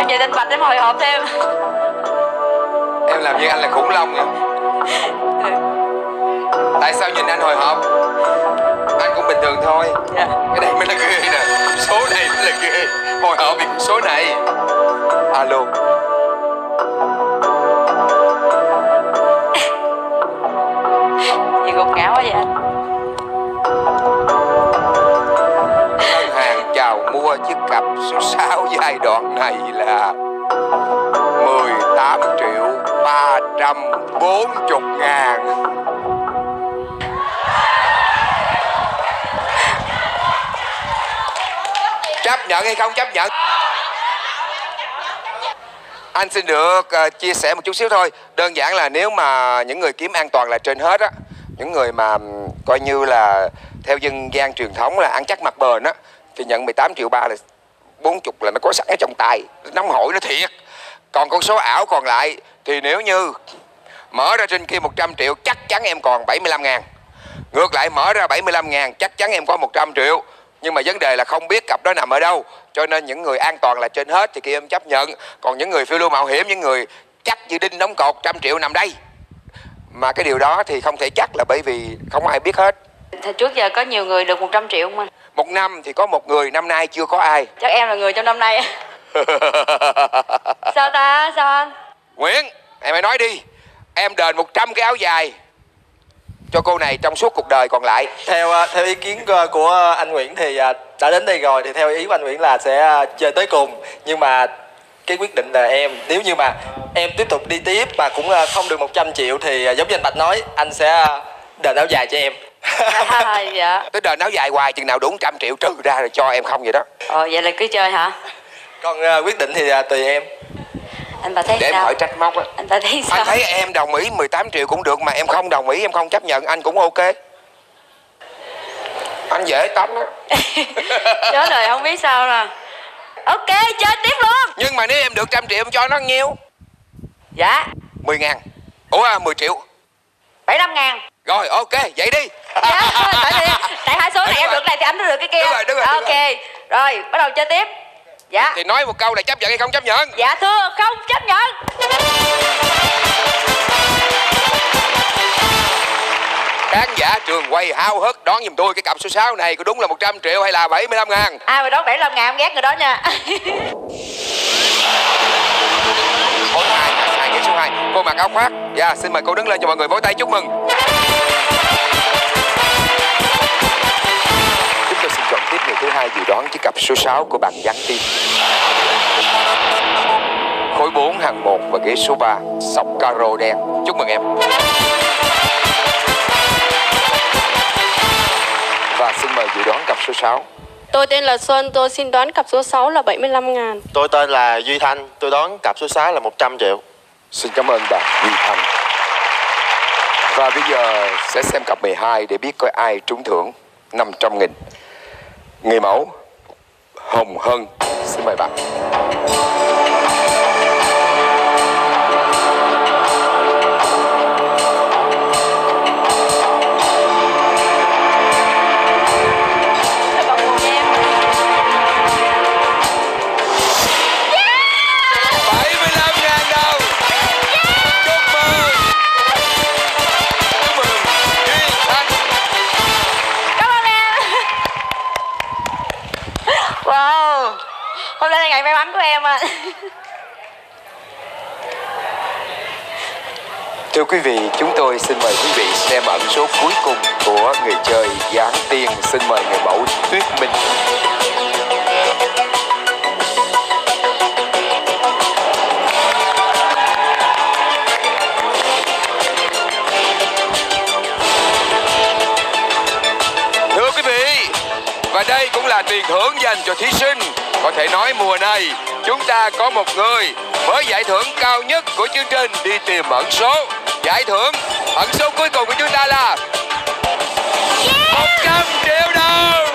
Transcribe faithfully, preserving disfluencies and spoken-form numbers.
Em về tên Bạch em hồi hộp thêm. Em làm như anh là khủng long vậy. Tại sao nhìn anh hồi hộp? Anh cũng bình thường thôi. Dạ. Cái này mới là ghê nè. Số này mới là ghê. Hồi hộp vì số này. Alo. Gì gục ngã quá vậy anh? Ngân hàng chào mua chiếc cặp số sáu giai đoạn này là mười tám triệu ba trăm bốn mươi ngàn. Chấp nhận hay không chấp nhận? Anh xin được uh, chia sẻ một chút xíu thôi. Đơn giản là nếu mà những người kiếm an toàn là trên hết á. Những người mà um, coi như là theo dân gian truyền thống là ăn chắc mặc bền á, thì nhận mười tám triệu ba là bốn mươi là nó có sẵn ở trong tay. Nóng hổi nó thiệt. Còn con số ảo còn lại thì nếu như mở ra trên kia một trăm triệu chắc chắn em còn bảy mươi lăm ngàn. Ngược lại mở ra bảy mươi lăm ngàn chắc chắn em có một trăm triệu. Nhưng mà vấn đề là không biết cặp đó nằm ở đâu. Cho nên những người an toàn là trên hết thì kia em chấp nhận. Còn những người phiêu lưu mạo hiểm, những người chắc như đinh đóng cột, trăm triệu nằm đây. Mà cái điều đó thì không thể chắc là bởi vì không ai biết hết. Thì trước giờ có nhiều người được một trăm triệu không anh? Một năm thì có một người, năm nay chưa có ai. Chắc em là người trong năm nay. Sao ta? Sao anh? Nguyễn, em hãy nói đi. Em đền một trăm cái áo dài cho cô này trong suốt cuộc đời còn lại. Theo theo ý kiến của anh Nguyễn thì đã đến đây rồi, thì theo ý của anh Nguyễn là sẽ chơi tới cùng. Nhưng mà cái quyết định là em, nếu như mà em tiếp tục đi tiếp mà cũng không được một trăm triệu thì giống như anh Bạch nói, anh sẽ đền áo dài cho em. À, dạ. Tới đền áo dài hoài chừng nào đủ một trăm triệu trừ ra rồi cho em không vậy đó. Ồ, vậy là cứ chơi hả? Còn uh, quyết định thì uh, tùy em. Anh bà thấy để sao? em hỏi trách móc á. Anh bà thấy sao? Anh thấy em đồng ý mười tám triệu cũng được, mà em không đồng ý, em không chấp nhận, anh cũng ok. Anh dễ tánh á. Chớ đời không biết sao nè. Ok, chơi tiếp luôn. Nhưng mà nếu em được trăm triệu em cho nó nhiêu? Dạ Mười ngàn. Ủa mười triệu. Bảy mươi lăm ngàn. Rồi ok, vậy đi. Dạ, tại, vì, tại hai số này em được này thì anh nó được cái kia. Đúng rồi, đúng rồi, ok đúng rồi. Rồi bắt đầu chơi tiếp. Dạ. Thì nói một câu là chấp nhận hay không chấp nhận? Dạ thưa, không chấp nhận. Khán giả trường quay háo hức đón giùm tôi cái cặp số sáu này có đúng là một trăm triệu hay là bảy mươi lăm ngàn? Ai mà đón bảy mươi lăm ngàn em ghét người đó nha. Số hai, hai cái số hai. Cô mặc áo khoác. Dạ, xin mời cô đứng lên cho mọi người vỗ tay chúc mừng. Chúng tôi xin chọn tiếp người thứ hai dự đoán chiếc cặp số sáu của bạn Giáng Tiên. Khối bốn hàng một và ghế số ba, sọc caro đen. Chúc mừng em. Và xin mời dự đoán cặp số sáu. Tôi tên là Xuân, tôi xin đoán cặp số sáu là bảy mươi lăm ngàn. Tôi tên là Duy Thanh, tôi đoán cặp số sáu là một trăm triệu. Xin cảm ơn bạn Duy Thanh. Và bây giờ sẽ xem cặp mười hai để biết coi ai trúng thưởng năm trăm nghìn. Người mẫu Hồng Hân, xin mời bạn. Hôm nay là ngày may mắn của em ạ. Thưa quý vị, chúng tôi xin mời quý vị xem ẩn số cuối cùng của người chơi Giáng Tiên. Xin mời người mẫu Tuyết Minh. Thưa quý vị, và đây cũng là tiền thưởng dành cho thí sinh. Có thể nói mùa này chúng ta có một người với giải thưởng cao nhất của chương trình đi tìm ẩn số. Giải thưởng ẩn số cuối cùng của chúng ta là một trăm triệu đồng.